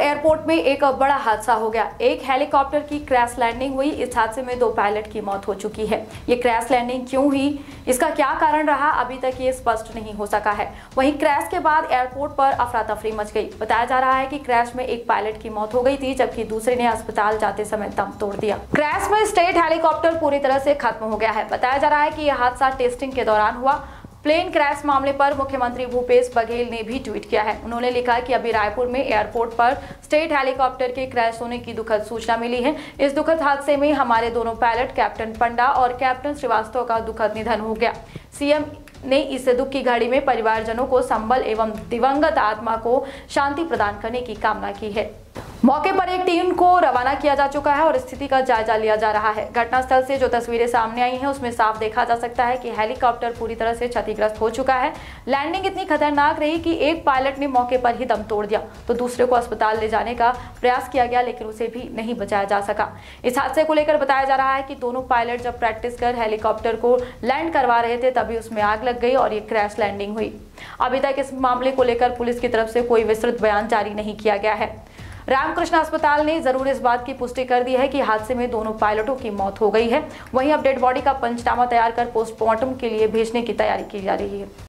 Airport में एक बड़ा हादसा हो गया। एक हेलीकॉप्टर की क्रैश लैंडिंग हुई। इस हादसे में 2 पायलट की मौत हो चुकी है। ये क्रैश लैंडिंग क्यों हुई, इसका क्या कारण रहा, अभी तक ये स्पष्ट नहीं हो सका है। वहीं क्रैश के बाद एयरपोर्ट पर अफरा तफरी मच गई। बताया जा रहा है कि क्रैश में एक पायलट की मौत हो गई थी, जबकि दूसरे ने अस्पताल जाते समय दम तोड़ दिया। क्रैश में स्टेट हेलीकॉप्टर पूरी तरह से खत्म हो गया है। बताया जा रहा है कि यह हादसा टेस्टिंग के दौरान हुआ। प्लेन क्रैश मामले पर मुख्यमंत्री भूपेश बघेल ने भी ट्वीट किया है। उन्होंने लिखा कि अभी रायपुर में एयरपोर्ट पर स्टेट हेलीकॉप्टर के क्रैश होने की दुखद सूचना मिली है। इस दुखद हादसे में हमारे दोनों पायलट कैप्टन पंडा और कैप्टन श्रीवास्तव का दुखद निधन हो गया। सीएम ने इस दुख की घड़ी में परिवारजनों को संबल एवं दिवंगत आत्मा को शांति प्रदान करने की कामना की है। मौके पर एक टीम को रवाना किया जा चुका है और स्थिति का जायजा लिया जा रहा है। घटनास्थल से जो तस्वीरें सामने आई हैं उसमें साफ देखा जा सकता है कि हेलीकॉप्टर पूरी तरह से क्षतिग्रस्त हो चुका है। लैंडिंग इतनी खतरनाक रही कि एक पायलट ने मौके पर ही दम तोड़ दिया, तो दूसरे को अस्पताल ले जाने का प्रयास किया गया, लेकिन उसे भी नहीं बचाया जा सका। इस हादसे को लेकर बताया जा रहा है कि दोनों पायलट जब प्रैक्टिस कर हेलीकॉप्टर को लैंड करवा रहे थे तभी उसमें आग लग गई और ये क्रैश लैंडिंग हुई। अभी तक इस मामले को लेकर पुलिस की तरफ से कोई विस्तृत बयान जारी नहीं किया गया है। रामकृष्ण अस्पताल ने जरूर इस बात की पुष्टि कर दी है कि हादसे में दोनों पायलटों की मौत हो गई है। वहीं अब डेड बॉडी का पंचनामा तैयार कर पोस्टमार्टम के लिए भेजने की तैयारी की जा रही है।